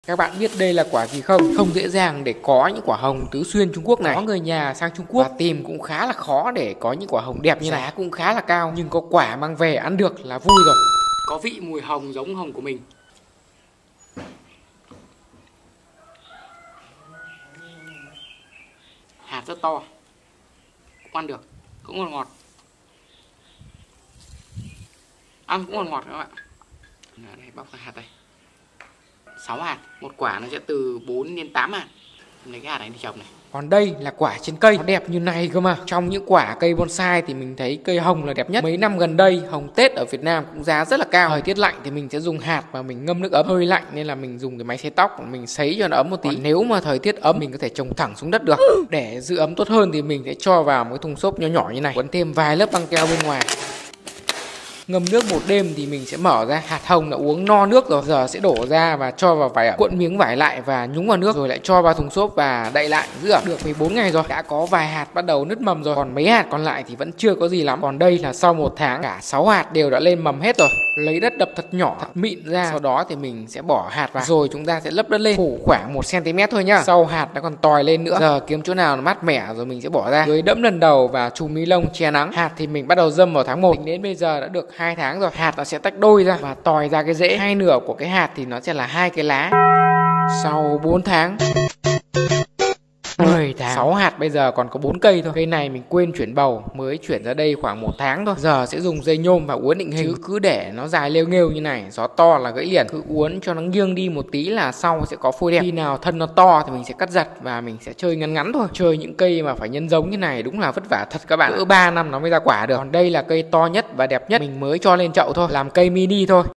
Các bạn biết đây là quả gì không? Không dễ dàng để có những quả hồng tứ xuyên Trung Quốc này. Có người nhà sang Trung Quốc và tìm cũng khá là khó để có những quả hồng đẹp như này. Giá cũng khá là cao, nhưng có quả mang về ăn được là vui rồi. Có vị mùi hồng giống hồng của mình. Hạt rất to, cũng ăn được, cũng ngọt ngọt. Ăn cũng ngọt ngọt các bạn. Đây, bóc ra hạt đây. 6 hạt, một quả nó sẽ từ 4 đến 8 hạt. Lấy cái hạt này đi trồng này. Còn đây là quả trên cây, nó đẹp như này cơ mà. Trong những quả cây bonsai thì mình thấy cây hồng là đẹp nhất. Mấy năm gần đây hồng Tết ở Việt Nam cũng giá rất là cao. Thời tiết lạnh thì mình sẽ dùng hạt và mình ngâm nước ấm. Hơi lạnh nên là mình dùng cái máy sấy tóc, mình sấy cho nó ấm một tí. Còn nếu mà thời tiết ấm mình có thể trồng thẳng xuống đất được. Để giữ ấm tốt hơn thì mình sẽ cho vào một cái thùng xốp nhỏ nhỏ như này, quấn thêm vài lớp băng keo bên ngoài. Ngâm nước một đêm thì mình sẽ mở ra. Hạt hồng đã uống no nước rồi, giờ sẽ đổ ra và cho vào vải, cuộn miếng vải lại và nhúng vào nước, rồi lại cho vào thùng xốp và đậy lại giữ ẩm. Được 14 ngày rồi, đã có vài hạt bắt đầu nứt mầm rồi, còn mấy hạt còn lại thì vẫn chưa có gì lắm. Còn đây là sau 1 tháng cả 6 hạt đều đã lên mầm hết rồi. Lấy đất đập thật nhỏ, thật mịn ra, sau đó thì mình sẽ bỏ hạt vào, rồi chúng ta sẽ lấp đất lên, phủ khoảng 1 cm thôi nhá. Sau hạt nó còn tòi lên nữa, giờ kiếm chỗ nào nó mát mẻ rồi mình sẽ bỏ ra, rồi đẫm lần đầu và chùm ni lông che nắng. Hạt thì mình bắt đầu dâm vào tháng 1, đến bây giờ đã được 2 tháng rồi. Hạt nó sẽ tách đôi ra và tòi ra cái rễ. Hai nửa của cái hạt thì nó sẽ là 2 cái lá. Sau 4 tháng, 10 tháng, 6 hạt, bây giờ còn có 4 cây thôi. Cây này mình quên chuyển bầu, mới chuyển ra đây khoảng 1 tháng thôi. Giờ sẽ dùng dây nhôm và uốn định hình, chứ cứ để nó dài lêu nghêu như này, gió to là gãy liền. Cứ uốn cho nó nghiêng đi một tí là sau sẽ có phôi đẹp. Khi nào thân nó to thì mình sẽ cắt giật và mình sẽ chơi ngắn ngắn thôi. Chơi những cây mà phải nhân giống như này đúng là vất vả thật các bạn. Cỡ 3 năm nó mới ra quả được. Còn đây là cây to nhất và đẹp nhất, mình mới cho lên chậu thôi, làm cây mini thôi.